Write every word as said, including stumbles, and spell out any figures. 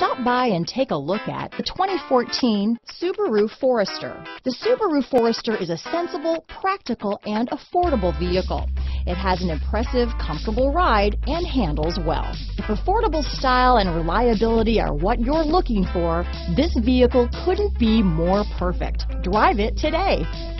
Stop by and take a look at the twenty fourteen Subaru Forester. The Subaru Forester is a sensible, practical, and affordable vehicle. It has an impressive, comfortable ride and handles well. If affordable style and reliability are what you're looking for, this vehicle couldn't be more perfect. Drive it today.